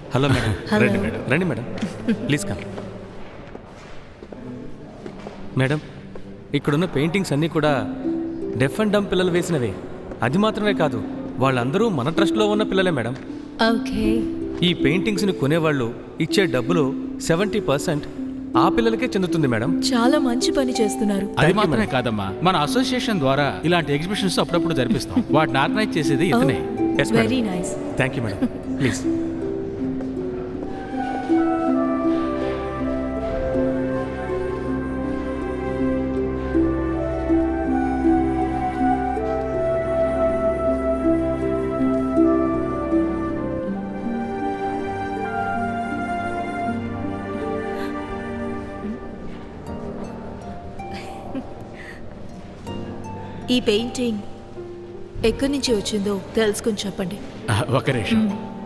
Hello madam. రండి madam, రండి madam, please come. Madam, ఇక్కడున్న పెయింటింగ్స్ అన్నీ కూడా డెఫ్ అండ్ డమ్ పిల్లలు వేసినవే. అది మాత్రమే కాదు, వాళ్ళందరూ మన ట్రస్ట్లో ఉన్న పిల్లలే మేడం. ఓకే. ఈ పెయింటింగ్స్ని కొనేవాళ్ళు ఇచ్చే డబ్బులో 70% ఆ పిల్లలకే చెందుతుంది మేడం. చాలా మంచి పని చేస్తున్నారు. అది మాత్రమే కాదమ్మా, మన అసోసియేషన్ ద్వారా ఇలాంటి ఎగ్జిబిషన్స్ అప్పుడప్పుడు జరిపిస్తాం. వాటిని ఆర్గనైజ్ చేసేది ఇతనే. Very nice. Thank you madam. Please. ఈ పెయింటింగ్ ఎక్కడి నుంచి వచ్చిందో తెలుసుకుని చెప్పండి. ఒక నిమిషం.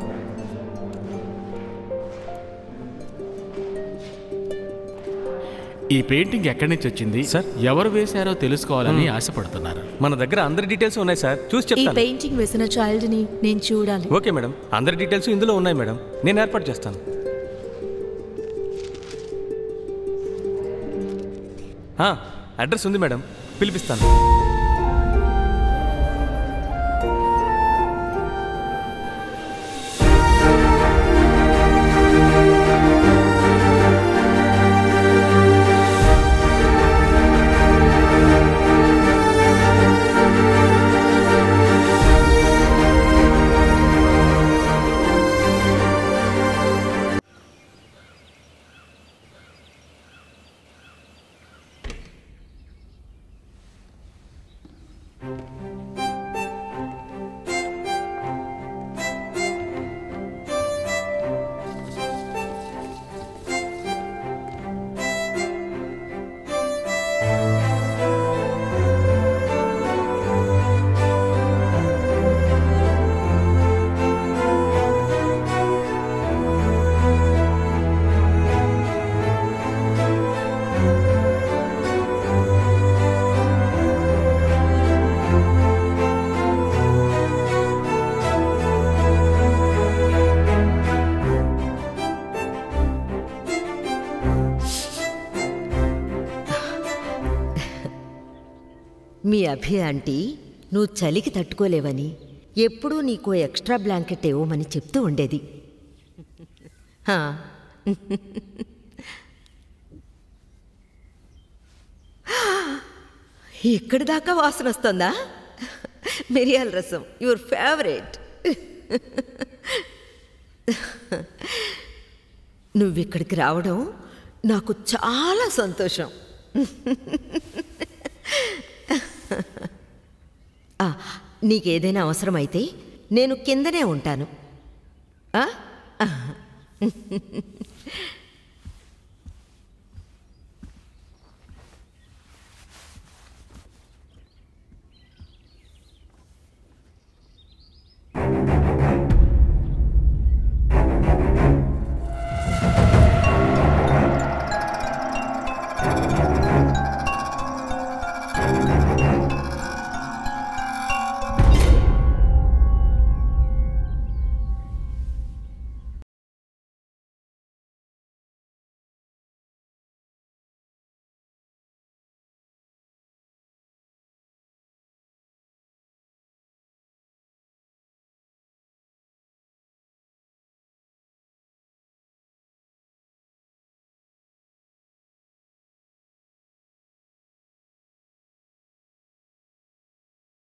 ఈ పెయింటింగ్ ఎక్కడి నుంచి వచ్చింది సార్, ఎవరు వేశారో తెలుసుకోవాలని ఆశపడుతున్నారు. మన దగ్గర అందరి డీటెయిల్స్ ఉన్నాయి సార్, చూసి ఈ చెప్తాను. పెయింటింగ్ వేసిన చైల్డ్ ని నేను చూడాలి. ఓకే మేడం, అందరి డీటెయిల్స్ ఇందులో ఉన్నాయి మేడం, నేను ఏర్పాటు చేస్తాను. అడ్రస్ ఉంది మేడం, పిలిపిస్తాను. మీ అభి ఆంటీ నువ్వు చలికి తట్టుకోలేవని ఎప్పుడూ నీకో ఎక్స్ట్రా బ్లాంకెట్ ఇవ్వమని చెప్తూ ఉండేది. ఇక్కడి దాకా వాసన వస్తుందా? మిరియాల రసం, యువర్ ఫేవరెట్. నువ్విక్కడికి రావడం నాకు చాలా సంతోషం. నీకేదైనా అవసరమైతే నేను కిందనే ఉంటాను.